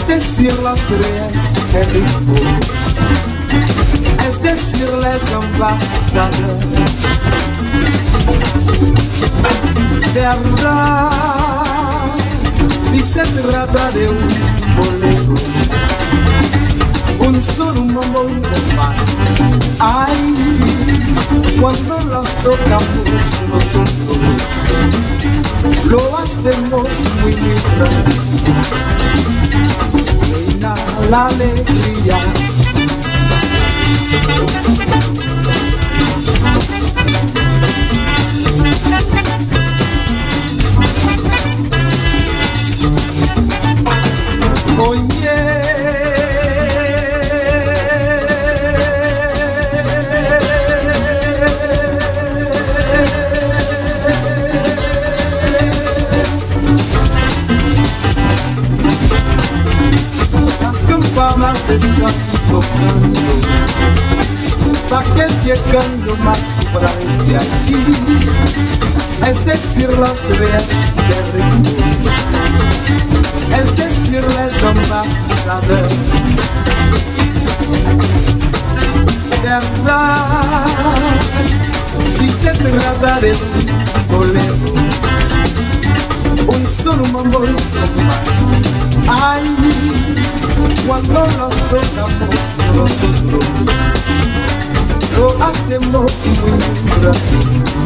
decir las ideas que dijo, es decirles ambassador. De verdad, si se trata de un bolero, un solo momento más. Ay, cuando los tocamos nosotros, lo hacemos muy bien. Reina la alegría. Oye, las campanas están tocando, pa' que lleguen lo más temprano de aquí, es decir, las ideas de ritmo, es decirles ambassador. De verdad, si se trata de un bolero, un solo mambo más. Ay, cuando nos tocamos nosotros, lo hacemos muy rápido.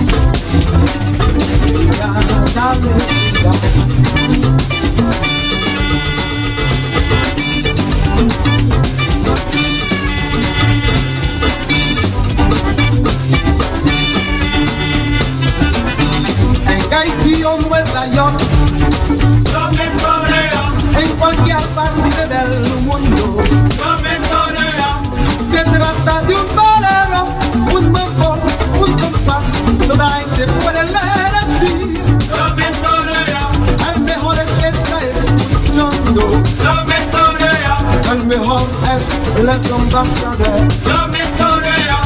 En Haití o Nueva York, yo me toreo, en cualquier parte del mundo, yo me toreo, se trata de un bolero, un mambo, un compás, toda gente puede leer así. yo me toreo, El mejor es que está escuchando, yo me toreo, el mejor es el ambassador. yo me toreo.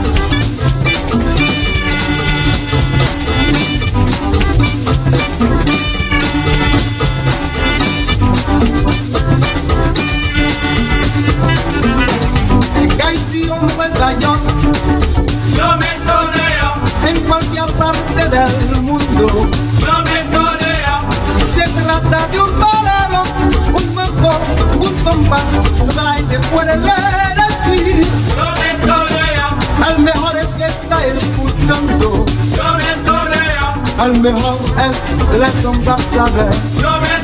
En Haití o Nueva York, Yo me toreo, en cualquier parte del mundo, yo me toreo, se trata de un bolero, un mambo, un compás, toda la gente puede leer así. yo me toreo, El mejor es que está escuchando, yo me toreo, el mejor es el ambassador. yo me